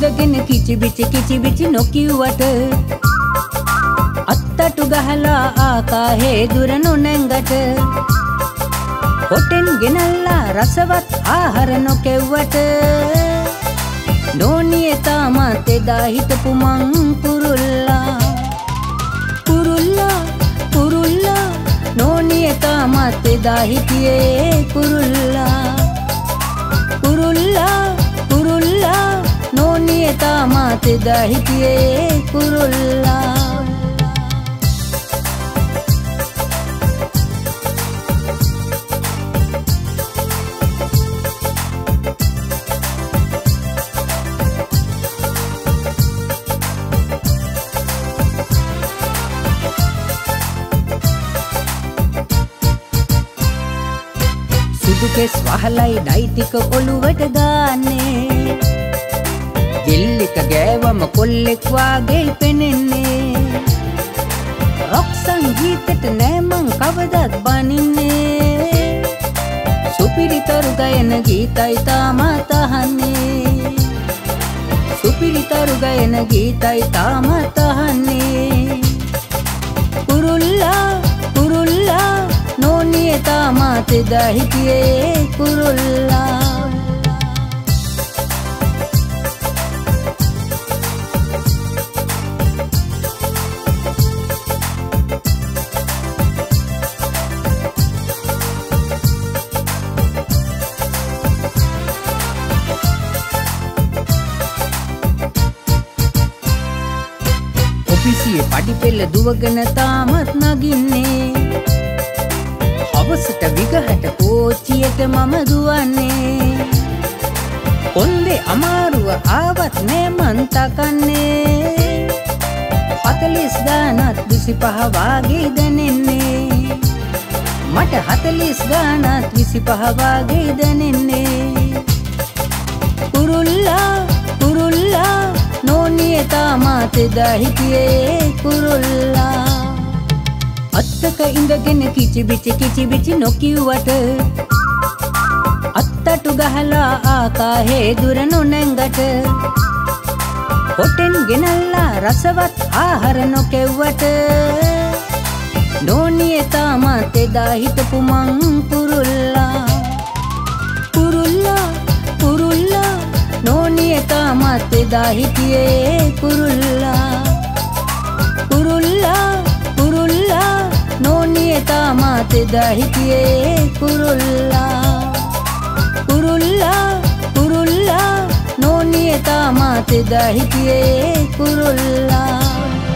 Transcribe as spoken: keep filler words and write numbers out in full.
ඉඳගෙන කිචි බිචි කිචි බිචි නොකියුවට අත්තටු ගහලා ආකාහේ දුර නොනැංගට හොටෙන් ගෙනල්ලා රසවත් ආහාර නොකෙව්වට නෝනියේ තාමත් එදා හිටපු මං කුරුල්ලා කුරුල්ලා කුරුල්ලා නෝනියේ තාමත් එදා හිටියේ කුරුල්ලා කුරුල්ලා කුරුල්ලා නෝනියේ තාමත් එදා හිටියේ කුරුල්ලා සුදුකෙස් වහලයි ඩයිටික ඔළුවට ගාන්නේ ගෙල්ලික ගෑවම කොල්ලෙක් වාගේ පෙනෙන්නේ රොක් සංගීතෙට නෑ මං කවදත් බනින්නේ සුපිරිතරු ගයන ගීතයි තාමත් අහන්නේ සුපිරිතරු ගයන ගීතයි තාමත් අහන්නේ කුරුල්ලා කුරුල්ලා නෝනියේ තාමත් එදා හිටියේ කුරුල්ලා ඔෆිසියේ පඩි පෙළ දුවගෙන තාමත් නගින්නේ හවසට විගහට කෝච්චියට මම දුවන්නේ කොන්දේ අමාරුව ආවත් නෑ මං තකන්නේ හතළිස් ගානත් විසිපහ වාගේ දැනෙන්නේ මට හතළිස් ගානත් විසිපහ වාගේ දැනෙන්නේ කුරුල්ලා කුරුල්ලා නෝනියේ තාමත් එදා හිටියේ කුරුල්ලා අත්තක ඉඳගෙන කිචි බිචි කිචි බිචි නොකියුවට අත්තටු ගහලා ආකාහේ දුර නොනැංගට හොටෙන් ගෙනල්ලා රසවත් ආහාර නොකෙව්වට නෝනියේ තාමත් එදා හිටපු මං කුරුල්ලා කුරුල්ලා කුරුල්ලා නෝනියේ තාමත් එදා හිටියේ කුරුල්ලා කුරුල්ලා කුරුල්ලා නෝනියේ තාමත් එදා හිටියේ කුරුල්ලා කුරුල්ලා කුරුල්ලා නෝනියේ තාමත් එදා හිටියේ කුරුල්ලා